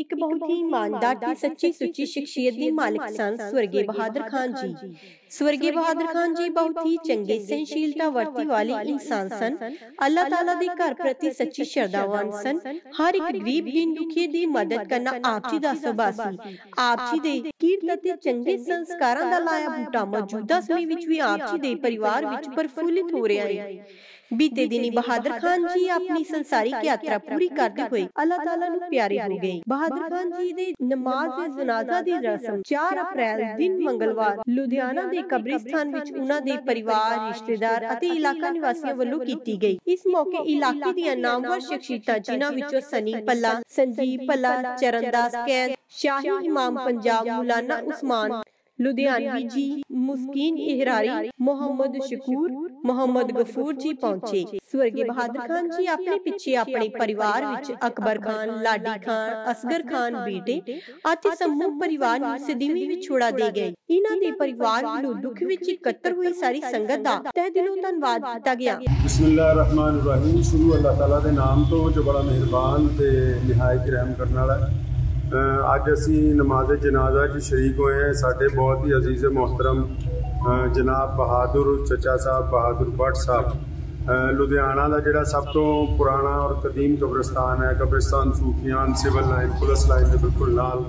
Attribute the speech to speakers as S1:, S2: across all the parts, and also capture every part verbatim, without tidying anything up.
S1: एक बहुत ही ईमानदार ते सच्ची सुच्ची शख्सियत के मालिक सन स्वर्गीय बहादुर खान जी। स्वर्गीय बहादुर खान जी बहुत ही चंगे सहनशीलता वर्ती वाले इंसान सन। अल्लाह ताला दे घर प्रति सच्ची श्रद्धावान सन। हर एक गरीब दीन दुखिए दी मदद करना आप जी दा सुभाਅ सी। आप जी दे कीरत ते चंगे संस्कारां दा लाया बूटा मौजूदा समय विच भी आप जी दे परिवार विच प्रफुल्लित हो रहा है। बीते दिनी बहादुर खान जी अपनी संसारिक यात्रा पूरी करते हुए अल्लाह ताला नू प्यारे हो गए। बहादुर खान जी दे नमाज जनाजा दी रस्म चार अप्रैल दिन मंगलवार लुधियाना दे कब्रिस्तान विच उन्हां दे परिवार रिश्तेदार अते इलाका निवासियों वल्लों कीती गई। इस मौके इलाके दी नामवर शख्सियतां जिन्हां विचों सनी पल्ला, संजीव पल्ला, चरणदास कैद, शाही इमाम पंजाब मौलाना उस्मान लुधियानवी जी, मुस्किन इहरारी, मोहम्मद शकूर, मोहम्मद गफूर जी पहुंचे। स्वर्गीय बहादुर खान जी अपने पिछे अपने परिवार विच अकबर खान, लाडी खान, असगर खान बेटे अते समूह परिवार नूं सदीवी विछोड़ा दे गए। इन्हां दे परिवार वल्लों दुख विच इकट्ठर हुई सारी संगत दा तहे दिलों धन्नवाद कीता गया।
S2: बिस्मिल्लाहिर्रहमानिर्रहीम। शुरू अल्लाह ताला दे नाम तो जो बड़ा मेहरबान ते निहायत रहम करने वाला है। अज असी नमाज जनाजा च शरीक होए हैं। साढ़े बहुत ही अजीज़ मोहतरम जनाब बहादुर चचा साहब बहादुर भट्ट साहब लुधियाना का जोड़ा सब तो पुराना और कदीम कब्रिस्तान है। कब्रिस्तान Sufiyan civil line police line के बिल्कुल नाल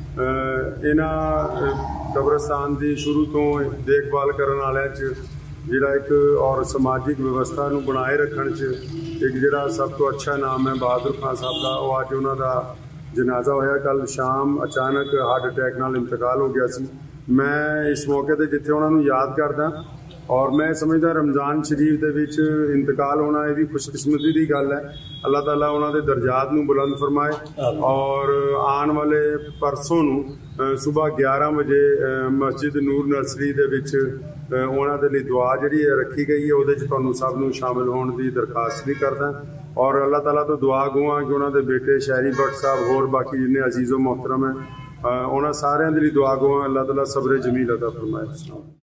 S2: इन्हां कब्रिस्तान की शुरू तो देखभाल करने वाले जोड़ा एक और समाजिक व्यवस्था नूं बनाए रखने च एक जोड़ा सब तो अच्छा नाम है बहादुर खान साहब का। वो अज उन्हों जनाजा होया कल शाम अचानक हार्ट अटैक नाल इंतकाल हो गया सी। मैं इस मौके पर जिथे उन्होंने याद करदा और मैं समझदा रमजान शरीफ दे विच इंतकाल होना ये भी खुशकिस्मती की गल है। अल्लाह ताला उन्होंने दर्जात नूं बुलंद फरमाए और आने वाले परसों नूं सुबह ग्यारह बजे मस्जिद नूर नर्सरी दे विच उन्होंने दे लई दुआ जिहड़ी रखी गई है उहदे च तुहानूं सब नूं शामिल होने की दरखास्त भी करदा और अल्लाह ताला तो दुआ गो हाँ कि उन्होंने बेटे शहरी भट्ट साहब होर बाकी जिन्हें अजीज़ो मोहतरम है उन्होंने सारिਆਂ ਦੇ ਲਈ दुआ गो हाँ अल्लाह ताला सब्र जमील अता फरमाए।